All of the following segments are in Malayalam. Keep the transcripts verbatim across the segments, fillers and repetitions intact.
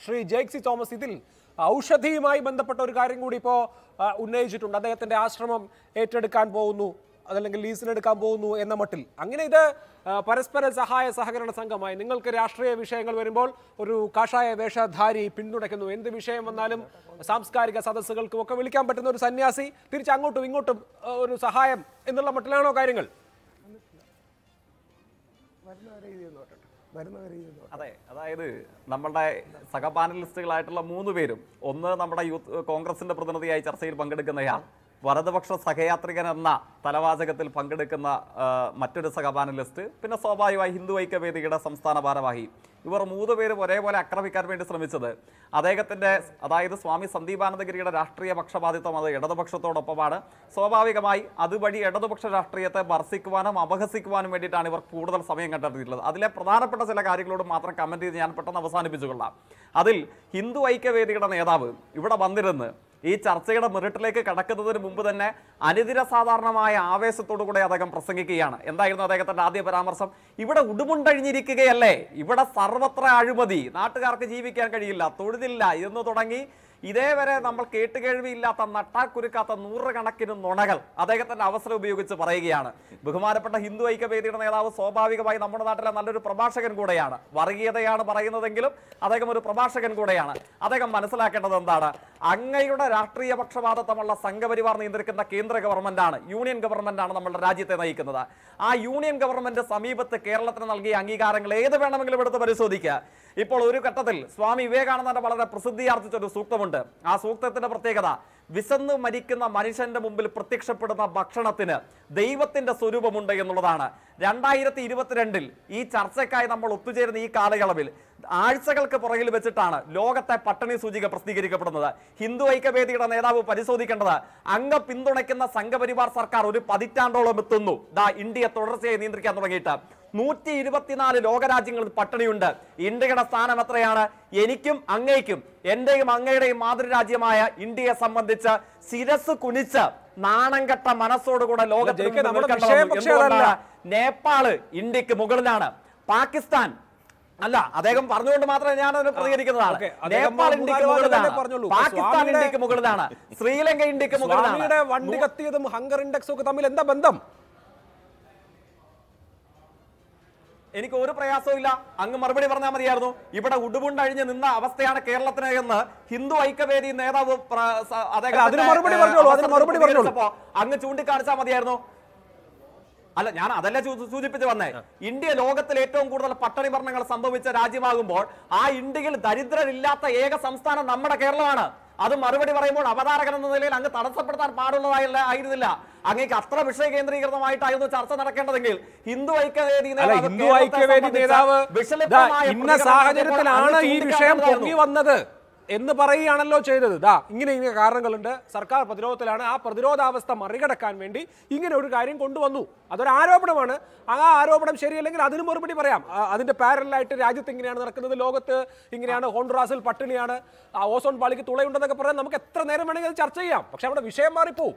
ശ്രീ ജേക്സി തോമസ് ഇതിൽ ഔഷധിയുമായി ബന്ധപ്പെട്ട ഒരു കാര്യം കൂടി ഇപ്പോൾ ഉന്നയിച്ചിട്ടുണ്ട്. അദ്ദേഹത്തിന്റെ ആശ്രമം ഏറ്റെടുക്കാൻ പോകുന്നു, അതല്ലെങ്കിൽ ലീസിനെടുക്കാൻ പോകുന്നു എന്ന മട്ടിൽ. അങ്ങനെ ഇത് പരസ്പര സഹായ സഹകരണ സംഘമായി നിങ്ങൾക്ക് രാഷ്ട്രീയ വിഷയങ്ങൾ വരുമ്പോൾ ഒരു കാഷായ വേഷധാരി പിന്തുണയ്ക്കുന്നു. എന്ത് വിഷയം വന്നാലും സാംസ്കാരിക സദസ്സുകൾക്കും ഒക്കെ വിളിക്കാൻ പറ്റുന്ന ഒരു സന്യാസി തിരിച്ച് അങ്ങോട്ടും ഇങ്ങോട്ടും ഒരു സഹായം എന്നുള്ള മട്ടിലാണോ കാര്യങ്ങൾ? അതെ, അതായത് നമ്മളുടെ സഹപാനലിസ്റ്റുകളായിട്ടുള്ള മൂന്ന് പേരും, ഒന്ന് നമ്മുടെ യൂത്ത് കോൺഗ്രസിന്റെ പ്രതിനിധിയായി ചർച്ചയിൽ പങ്കെടുക്കുന്നയാൾ, വലതുപക്ഷ സഹയാത്രികൻ എന്ന തലവാചകത്തിൽ പങ്കെടുക്കുന്ന മറ്റൊരു സഹപാനലിസ്റ്റ്, പിന്നെ സ്വാഭാവികമായി ഹിന്ദു ഐക്യവേദിയുടെ സംസ്ഥാന ഭാരവാഹി. ഇവർ മൂന്ന് പേരും ഒരേപോലെ ആക്രമിക്കാൻ വേണ്ടി ശ്രമിച്ചത് അദ്ദേഹത്തിന്റെ, അതായത് സ്വാമി സന്ദീപാനന്ദഗിരിയുടെ രാഷ്ട്രീയ പക്ഷപാതിത്വം അത് ഇടതുപക്ഷത്തോടൊപ്പമാണ്. സ്വാഭാവികമായി അതുവഴി ഇടതുപക്ഷ രാഷ്ട്രീയത്തെ ഭർസിക്കുവാനും അപഹസിക്കുവാനും വേണ്ടിയിട്ടാണ് ഇവർ കൂടുതൽ സമയം കണ്ടെത്തിയിട്ടുള്ളത്. അതിലെ പ്രധാനപ്പെട്ട ചില കാര്യങ്ങളോട് മാത്രം കമന്റ് ചെയ്ത് ഞാൻ പെട്ടെന്ന് അവസാനിപ്പിച്ചുകൊള്ളാം. അതിൽ ഹിന്ദു ഐക്യവേദിയുടെ നേതാവ് ഇവിടെ വന്നിരുന്ന് ഈ ചർച്ചയുടെ മെറിറ്റിലേക്ക് കടക്കുന്നതിന് മുമ്പ് തന്നെ അനിതര സാധാരണമായ ആവേശത്തോടു കൂടെ അദ്ദേഹം പ്രസംഗിക്കുകയാണ്. എന്തായിരുന്നു അദ്ദേഹത്തിന്റെ ആദ്യ പരാമർശം? ഇവിടെ ഉടുമുണ്ടഴിഞ്ഞിരിക്കുകയല്ലേ, ഇവിടെ സർവത്ര അഴിമതി, നാട്ടുകാർക്ക് ജീവിക്കാൻ കഴിയില്ല, തൊഴിലില്ല എന്ന് തുടങ്ങി ഇതേവരെ നമ്മൾ കേട്ടുകേഴ്വിയില്ലാത്ത നട്ടാക്കുരുക്കാത്ത നൂറുകണക്കിന് നുണകൾ അദ്ദേഹത്തിന്റെ അവസരം ഉപയോഗിച്ച് പറയുകയാണ്. ബഹുമാനപ്പെട്ട ഹിന്ദു ഐക്യവേദിയുടെ നേതാവ് സ്വാഭാവികമായി നമ്മുടെ നാട്ടിലെ നല്ലൊരു പ്രഭാഷകൻ കൂടെയാണ്. വർഗീയതയാണ് പറയുന്നതെങ്കിലും അദ്ദേഹം ഒരു പ്രഭാഷകൻ കൂടെയാണ്. അദ്ദേഹം മനസ്സിലാക്കേണ്ടത് എന്താണ്? അങ്ങയുടെ രാഷ്ട്രീയ പക്ഷപാതത്വമുള്ള സംഘപരിവാർ നിയന്ത്രിക്കുന്ന കേന്ദ്ര ഗവൺമെന്റാണ്, യൂണിയൻ ഗവൺമെന്റാണ് നമ്മുടെ രാജ്യത്തെ നയിക്കുന്നത്. ആ യൂണിയൻ ഗവൺമെന്റ് സമീപത്ത് കേരളത്തിന് നൽകിയ അംഗീകാരങ്ങൾ ഏത് വേണമെങ്കിലും എടുത്ത് പരിശോധിക്കുക. ഇപ്പോൾ ഒരു ഘട്ടത്തിൽ സ്വാമി വിവേകാനന്ദന്റെ വളരെ പ്രസിദ്ധിയാർജിച്ച ഒരു സൂക്തമുണ്ട്. ആ സൂക്തത്തിന്റെ പ്രത്യേകത, വിശന്ന് മരിക്കുന്ന മനുഷ്യന്റെ മുമ്പിൽ പ്രത്യക്ഷപ്പെടുന്ന ഭക്ഷണത്തിന് ദൈവത്തിന്റെ സ്വരൂപമുണ്ട് എന്നുള്ളതാണ്. രണ്ടായിരത്തി ഇരുപത്തിരണ്ടിൽ ഈ ചർച്ചയ്ക്കായി നമ്മൾ ഒത്തുചേരുന്ന ഈ കാലയളവിൽ ആഴ്ചകൾക്ക് പുറകിൽ വെച്ചിട്ടാണ് ലോകത്തെ പട്ടിണി സൂചിക പ്രസിദ്ധീകരിക്കപ്പെടുന്നത്. ഹിന്ദു ഐക്യവേദിയുടെ നേതാവ് പരിശോധിക്കേണ്ടത്, അങ്ങ് പിന്തുണയ്ക്കുന്ന സംഘപരിവാർ സർക്കാർ ഒരു പതിറ്റാണ്ടോളം എത്തുന്നു ദാ ഇന്ത്യയെ തുടർച്ചയായി നിയന്ത്രിക്കാൻ തുടങ്ങിയിട്ട്. നൂറ്റി ഇരുപത്തിനാല് ലോകരാജ്യങ്ങളിൽ പട്ടിണിയുണ്ട്. ഇന്ത്യയുടെ സ്ഥാനം എത്രയാണ്? എനിക്കും അങ്ങയ്ക്കും, എന്റെയും അങ്ങയുടെയും മാതൃരാജ്യമായ ഇന്ത്യയെ സംബന്ധിച്ച് ശിരസ് കുനിച്ച് നാണം കെട്ട മനസ്സോടുകൂടെ ലോകത്തിൽ നേപ്പാള് ഇന്ത്യക്ക് മുകളിലാണ്, പാകിസ്ഥാൻ അല്ല, അദ്ദേഹം പറഞ്ഞുകൊണ്ട് മാത്രമേ ഞാൻ അതിന് പ്രതികരിക്കുന്നതാണ്. നേപ്പാൾ ഇന്ത്യക്ക് മുകളിലാണ്, പാകിസ്ഥാൻ ഇന്ത്യക്ക് മുകളിലാണ്, ശ്രീലങ്ക ഇന്ത്യക്ക് മുകളിലാണ്. വണ്ടി കത്തിയതും ഹങ്കർ ഇൻഡെക്സും ഒക്കെ തമ്മിൽ എന്താ ബന്ധം? എനിക്ക് ഒരു പ്രയാസവും ഇല്ല, അങ്ങ് മറുപടി പറഞ്ഞാൽ മതിയായിരുന്നു. ഇവിടെ ഉടുമുണ്ടഴിഞ്ഞ് നിന്ന അവസ്ഥയാണ് കേരളത്തിന് എന്ന് ഹിന്ദു ഐക്യവേദി നേതാവ് അങ്ങ് ചൂണ്ടിക്കാണിച്ചാൽ മതിയായിരുന്നു. അല്ല, ഞാൻ അതല്ല സൂചിപ്പിച്ച് വന്നേ. ഇന്ത്യ ലോകത്തിൽ ഏറ്റവും കൂടുതൽ പട്ടിണി മരണങ്ങൾ സംഭവിച്ച രാജ്യമാകുമ്പോൾ ആ ഇന്ത്യയിൽ ദരിദ്രരില്ലാത്ത ഏക സംസ്ഥാനം നമ്മുടെ കേരളമാണ്. അത് മറുപടി പറയുമ്പോൾ അവതാരകൻ എന്ന നിലയിൽ അങ്ങ് തടസ്സപ്പെടുത്താൻ പാടുള്ളതായില്ല ആയിരുന്നില്ല. അങ്ങേക്ക് അത്ര വിഷയ കേന്ദ്രീകൃതമായിട്ടായിരുന്നു ചർച്ച നടക്കേണ്ടതെങ്കിൽ ഹിന്ദു ഐക്യവേദി ഹിന്ദു ഐക്യവേദി നേതാവ് ഇന്ന സാഹചര്യത്തിലാണ് ഈ വിഷയം പൊങ്ങി വന്നത് എന്ന് പറയുകയാണല്ലോ ചെയ്തത്. ദാ ഇങ്ങനെ ഇങ്ങനെ കാരണങ്ങളുണ്ട്, സർക്കാർ പ്രതിരോധത്തിലാണ്, ആ പ്രതിരോധാവസ്ഥ മറികടക്കാൻ വേണ്ടി ഇങ്ങനെ ഒരു കാര്യം കൊണ്ടുവന്നു. അതൊരു ആരോപണമാണ്. ആ ആരോപണം ശരിയല്ലെങ്കിൽ അതിന് മറുപടി പറയാം. അതിന്റെ പാരലായിട്ട് രാജ്യത്ത് ഇങ്ങനെയാണ് നടക്കുന്നത്, ലോകത്ത് ഇങ്ങനെയാണ്, ഹോണ്ടുറാസിൽ പട്ടിണിയാണ്, ഓസോൺ പാളിക്ക് തുളയുണ്ടെന്നൊക്കെ പറയാൻ നമുക്ക് എത്ര നേരം വേണമെങ്കിൽ അത് ചർച്ച ചെയ്യാം. പക്ഷെ അവിടെ വിഷയം മാറിപ്പോവും.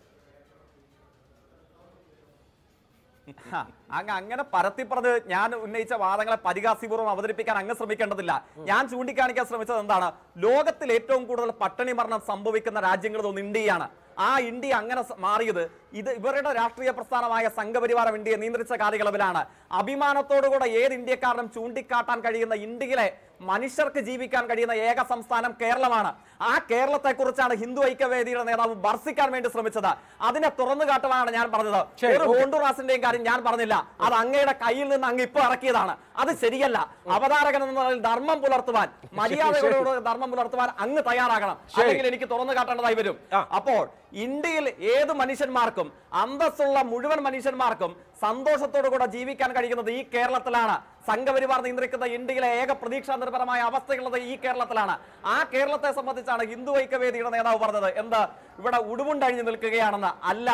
അങ്ങ് അങ്ങനെ പരത്തിപ്പറഞ്ഞ് ഞാൻ ഉന്നയിച്ച വാദങ്ങളെ പരിഹാസ്യപൂർവ്വം അവതരിപ്പിക്കാൻ അങ്ങ് ശ്രമിക്കേണ്ടതില്ല. ഞാൻ ചൂണ്ടിക്കാണിക്കാൻ ശ്രമിച്ചത് എന്താണ്? ലോകത്തിൽ ഏറ്റവും കൂടുതൽ പട്ടിണി മരണം സംഭവിക്കുന്ന രാജ്യങ്ങളിലൊന്ന് ഇന്ത്യയാണ്. ആ ഇന്ത്യ അങ്ങനെ മാറിയത് ഇത് ഇവരുടെ രാഷ്ട്രീയ പ്രസ്ഥാനമായ സംഘപരിവാരം ഇന്ത്യയെ നിയന്ത്രിച്ച കാലയളവിലാണ്. അഭിമാനത്തോടുകൂടെ ഏത് ഇന്ത്യക്കാരനും ചൂണ്ടിക്കാട്ടാൻ കഴിയുന്ന ഇന്ത്യയിലെ മനുഷ്യർക്ക് ജീവിക്കാൻ കഴിയുന്ന ഏക സംസ്ഥാനം കേരളമാണ്. ആ കേരളത്തെ കുറിച്ചാണ് ഹിന്ദു ഐക്യവേദിയുടെ നേതാവ് ഭർസിക്കാൻ വേണ്ടി ശ്രമിച്ചത്. അതിനെ തുറന്നു കാട്ടുവാനാണ് ഞാൻ പറഞ്ഞത്. ഒരു ഹോണ്ടുറാസിന്റെയും കാര്യം ഞാൻ പറഞ്ഞില്ല. അത് അങ്ങയുടെ കയ്യിൽ നിന്ന് അങ്ങ് ഇപ്പൊ ഇറക്കിയതാണ്. അത് ശരിയല്ല. അവതാരകൻ എന്ന നിലയിൽ ധർമ്മം പുലർത്തുവാൻ, മര്യാദയോട് ധർമ്മം പുലർത്തുവാൻ അങ്ങ് തയ്യാറാകണം. അല്ലെങ്കിൽ എനിക്ക് തുറന്നു കാട്ടേണ്ടതായി വരും. അപ്പോൾ ഇന്ത്യയിൽ ഏത് മനുഷ്യന്മാർക്കും, അന്തസ്സുള്ള മുഴുവൻ മനുഷ്യന്മാർക്കും സന്തോഷത്തോടു കൂടെ ജീവിക്കാൻ കഴിയുന്നത് ഈ കേരളത്തിലാണ്. സംഘപരിവാർ നിയന്ത്രിക്കുന്ന ഇന്ത്യയിലെ ഏക പ്രതീക്ഷാ നിർഭരമായ അവസ്ഥയുള്ളത് ഈ കേരളത്തിലാണ്. ആ കേരളത്തെ സംബന്ധിച്ചാണ് ഹിന്ദു ഐക്യവേദിയുടെ നേതാവ് പറഞ്ഞത് എന്ത്? ഇവിടെ ഉടുമുണ്ടഴിഞ്ഞു നിൽക്കുകയാണെന്ന്. അല്ല,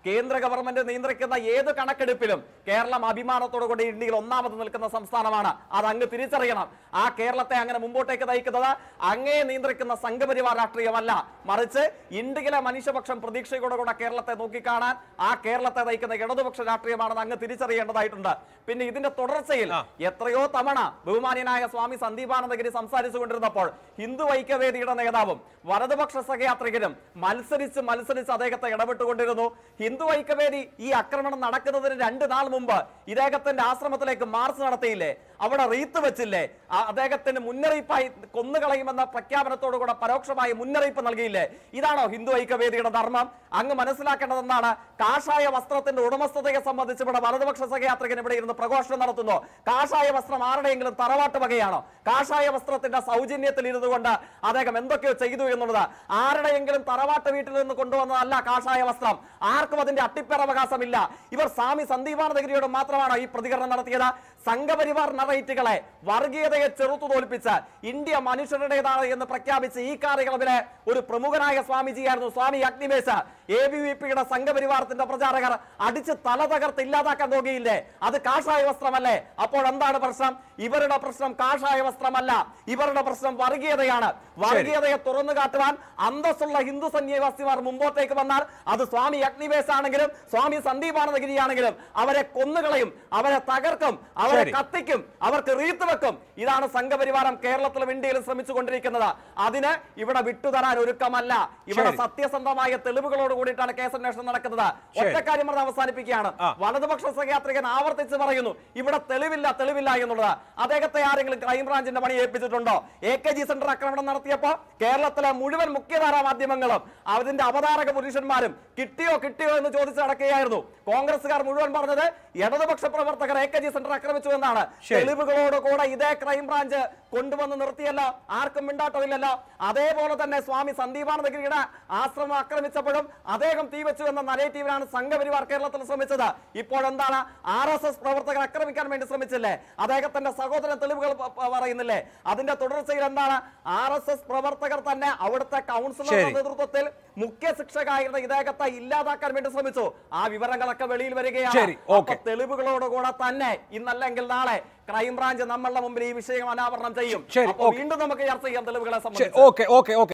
കേന്ദ്ര ഗവൺമെന്റ് നിയന്ത്രിക്കുന്ന ഏത് കണക്കെടുപ്പിലും കേരളം അഭിമാനത്തോടു കൂടി ഇന്ത്യയിൽ ഒന്നാമത് നിൽക്കുന്ന സംസ്ഥാനമാണ്. അത് അങ്ങ് തിരിച്ചറിയണം. ആ കേരളത്തെ അങ്ങനെ മുമ്പോട്ടേക്ക് നയിക്കുന്നത് അങ്ങേ നിയന്ത്രിക്കുന്ന സംഘപരിവാർ രാഷ്ട്രീയമല്ല, മറിച്ച് ഇന്ത്യയിലെ മനുഷ്യപക്ഷം പ്രതീക്ഷയോടെ കൂടെ കേരളത്തെ നോക്കിക്കാണാൻ ആ കേരളത്തെ നയിക്കുന്ന ഇടതുപക്ഷ രാഷ്ട്രീയമാണെന്ന് അങ്ങ് തിരിച്ചറിയേണ്ടതായിട്ടുണ്ട്. പിന്നെ ഇതിന്റെ തുടർച്ചയിൽ എത്രയോ തവണ ബഹുമാന്യനായ സ്വാമി സന്ദീപാനന്ദഗിരി സംസാരിച്ചു കൊണ്ടിരുന്നപ്പോൾ ഹിന്ദു ഐക്യവേദിയുടെ നേതാവും വലതുപക്ഷ സഹയാത്രികരും മത്സരിച്ച് മത്സരിച്ച് അദ്ദേഹത്തെ ഇടപെട്ടുകൊണ്ടിരുന്നു. ഹിന്ദു ഐക്യവേദി ഈ ആക്രമണം നടക്കുന്നതിന് രണ്ട് നാൾ മുമ്പ് ഇദ്ദേഹത്തിന്റെ ആശ്രമത്തിലേക്ക് മാർച്ച് നടത്തിയില്ലേ? അവിടെ റീത്ത് വെച്ചില്ലേ? അദ്ദേഹത്തിന് മുന്നറിയിപ്പായി കൊന്നുകളയുമെന്ന പ്രഖ്യാപനത്തോടുകൂടെ പരോക്ഷമായി മുന്നറിയിപ്പ് നൽകിയില്ലേ? ഇതാണോ ഹിന്ദു ഐക്യവേദിയുടെ ധർമ്മം? അങ്ങ് മനസ്സിലാക്കേണ്ടതെന്നാണ്. കാഷായ വസ്ത്രത്തിന്റെ ഉടമസ്ഥതയെ സംബന്ധിച്ച് ഇവിടെ വലതുപക്ഷ സഹയാത്രികൻ ഇവിടെ ഇരുന്ന് പ്രഘോഷണം നടത്തുന്നു. കാഷായ വസ്ത്രം ആരുടെയെങ്കിലും തറവാട്ട് വകയാണോ? കാഷായ വസ്ത്രത്തിന്റെ സൗജന്യത്തിൽ ഇരുന്നു കൊണ്ട് അദ്ദേഹം എന്തൊക്കെയോ ചെയ്തു എന്നുള്ളത് ആരുടെയെങ്കിലും തറവാട്ട് വീട്ടിൽ നിന്ന് കൊണ്ടുവന്നതല്ല കാഷായ വസ്ത്രം. ആർക്കും അതിന്റെ അട്ടിപ്പേറവകാശമില്ല. ഇവർ സ്വാമി സന്ദീപാനന്ദഗിരിയോട് മാത്രമാണോ ഈ പ്രതികരണം നടത്തിയത്? സംഘപരിവാർ നറേറ്റുകളെ, വർഗീയതയെ ചെറുത്തു തോൽപ്പിച്ച് ഇന്ത്യ മനുഷ്യരുടേതാണ് എന്ന് പ്രഖ്യാപിച്ച് ഈ കാലയളവിലെ ഒരു പ്രമുഖനായ സ്വാമിജിയായിരുന്നു Swami Agnivesh. A B V പിയുടെ സംഘപരിവാരത്തിന്റെ പ്രചാരകർ അടിച്ച് തല തകർത്ത് ഇല്ലാതാക്കാൻ നോക്കിയില്ലേ? അത് കാഷായ വസ്ത്രമല്ലേ? അപ്പോൾ എന്താണ് പ്രശ്നം? ഇവരുടെ പ്രശ്നം കാഷായ വസ്ത്രമല്ല, ഇവരുടെ പ്രശ്നം വർഗീയതയാണ്. വർഗീയതയെ തുറന്നു കാട്ടുവാൻ അന്തസ്സുള്ള ഹിന്ദു സന്യാസിമാർ മുമ്പോട്ടേക്ക് വന്നാൽ അത് സ്വാമി അഗ്നിവേശ ആണെങ്കിലും സ്വാമി സന്ദീപാനന്ദഗിരി ആണെങ്കിലും അവരെ കൊന്നുകളയും, അവരെ തകർക്കും, അവരെ കത്തിക്കും, അവർക്ക് റീത്ത് വെക്കും. ഇതാണ് സംഘപരിവാരം കേരളത്തിലും ഇന്ത്യയിലും ശ്രമിച്ചുകൊണ്ടിരിക്കുന്നത്. അതിന് ഇവിടെ വിട്ടുതരാൻ ഒരുക്കമല്ല. ഇവിടെ സത്യസന്ധമായ തെളിവുകളോട് കൂടിയിട്ടാണ് കേസന്വേഷണം നടക്കുന്നത്. ഒറ്റക്കാര്യം പറഞ്ഞ് അവസാനിപ്പിക്കുകയാണ്. വലതുപക്ഷ സഹയാത്രികൻ ആവർത്തിച്ച് പറയുന്നു ഇവിടെ തെളിവില്ല തെളിവില്ല എന്നുള്ളത്. അദ്ദേഹത്തെ ആരെങ്കിലും ക്രൈംബ്രാഞ്ചിന്റെ പണി ഏൽപ്പിച്ചിട്ടുണ്ടോ? എ കെ ജി സെന്റർ ആക്രമണം നടത്തിയപ്പോ കേരളത്തിലെ മുഴുവൻ മുഖ്യധാരാ മാധ്യമങ്ങളും അതിന്റെ അവതാരക പുരുഷന്മാരും കിട്ടിയോ കിട്ടിയോ എന്ന് ചോദിച്ച് നടക്കുകയായിരുന്നു. കോൺഗ്രസുകാർ മുഴുവൻ പറഞ്ഞത് ഇടതുപക്ഷ പ്രവർത്തകർ എ കെ ജി സെന്റർ ആക്രമിച്ചു എന്നാണ്. തെളിവുകളോട് കൂടെ ഇതേ ക്രൈംബ്രാഞ്ച് കൊണ്ടുവന്ന് നിർത്തിയല്ലോ, ആർക്കും മിണ്ടാട്ടമില്ലല്ലോ. അതേപോലെ തന്നെ സ്വാമി സന്ദീപാനന്ദഗിരിയുടെ ആശ്രമം ആക്രമിച്ചപ്പോഴും അദ്ദേഹം തീവച്ചു എന്ന നരേറ്റീവിനാണ് സംഘപരിവാർ കേരളത്തിൽ ശ്രമിച്ചത്. ഇപ്പോൾ എന്താണ്? ആർ എസ് എസ് പ്രവർത്തകർ ആക്രമിക്കാൻ വേണ്ടി ശ്രമിച്ചില്ലേ? അദ്ദേഹത്തിന്റെ സഹോദരൻ തെളിവുകൾ പറയുന്നില്ലേ? അതിന്റെ തുടർച്ചയിൽ എന്താണ്? ആർ എസ് എസ് പ്രവർത്തകർ തന്നെ അവിടുത്തെ കൗൺസിലറുടെ നേതൃത്വത്തിൽ മുഖ്യ ശിക്ഷകാരുടെ ഇദ്ദേഹത്തെ ഇല്ലാതാക്കാൻ വേണ്ടി ശ്രമിച്ചു. ആ വിവരങ്ങളൊക്കെ വെളിയിൽ വരികയാണ്. തെളിവുകളോടുകൂടെ തന്നെ ഇന്നല്ലെങ്കിൽ നാളെ ക്രൈംബ്രാഞ്ച് നമ്മളുടെ മുമ്പിൽ ഈ വിഷയം അനാവരണം ചെയ്യും. വീണ്ടും നമുക്ക് ചർച്ച ചെയ്യാം തെളിവുകളെ സംബന്ധിച്ച്.